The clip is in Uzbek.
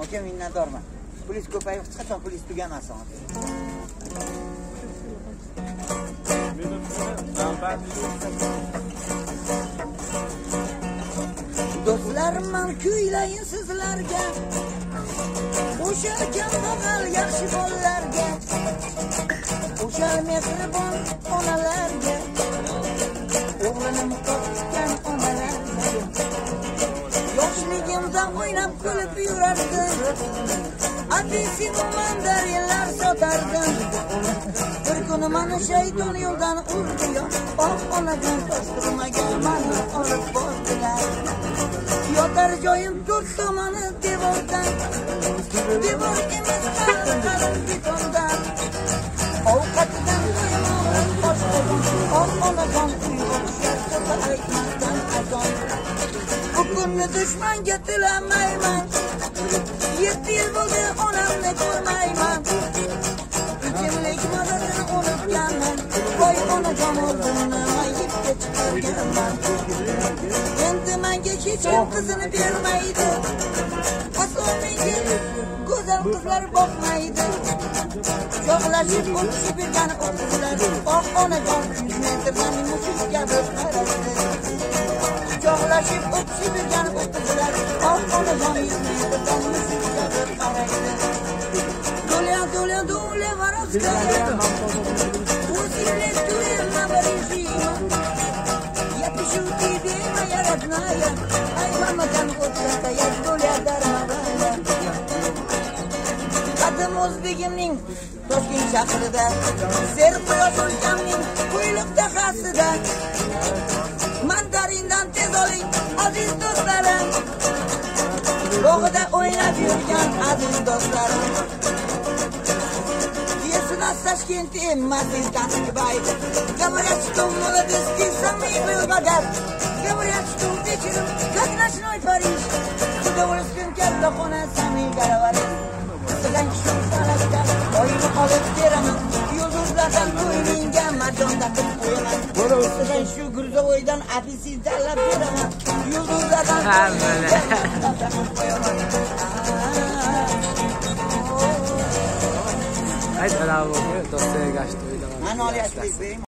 Sizga minnatdorman. Pulingiz ko'payib, hech qachon pulingiz tugamasin. Do'stlarim, kuylayin sizlarga. O'sha kambag'al yaxshi bolalarga. O'sha mehribon onalarga. O'g'lim qo'rqgan onalarga. Yoshligimda o'ynab kulib yurardim. Apelsin mandarinlar sotardim. Bir kuni mani shayton yo'ldan urdi. Oh onajon to'stirmaga mani olib bordilar. Yotar joyim to'rt tomoni devordan. Devor emas qalin betondan. Ovqatidan to'ymoq boshqadan. Oh onajon uyga aytmasdan azon. Bu kunni dushmanga tilamayman. 7 yil bo'ldi onamni ko'rmayman. Ichimlik madadini unutganman. Voy onajon o'zimni mayibga chiqarganman. Endi menga hech kim qizini bermaydi. Aslo menga go'zal qizlar boqmaydi. Cho'g'lashib o'tishib yurgan o'qizlar. Oh onajon 100 metrdan mushuk kabi qaraydi. Cho'g'lashib o'tishib yurgan o'qizlar. Oh onajon 100 metrdan mushuk kabi qaraydi. Do'la do'la varaqda. O'zingni tuyma barishima. Yapishu тебе моя родная. Ай мама там o'tda ya do'la darmag'aya. Qadim o'zbegimning Toshkent shahrida, ser quyosh o'lkamning quyliq dahasida. Mandarindan tez oling aziz do'stlarim. Bog'ida o'ynab yurgan aziz do'stlarim. Ташкент emas Taskibay. Говорят, что в молодости самый был богат. Говорят, что вечером, как ночной Париж, с удовольствием кертахона самый говорит. Sizdan kishim sanatda oyini olib beraman. Yulduzlardan ko'nglinga marjon taqib qo'yaman. Sizdan shu Gurzovoydan apelsin tanlab beraman. Yulduzlardan ko'nglinga marjon taqib qo'yaman. Haydi bravo, do'stlarga gashti o'ylaman. Mana olyapsiz.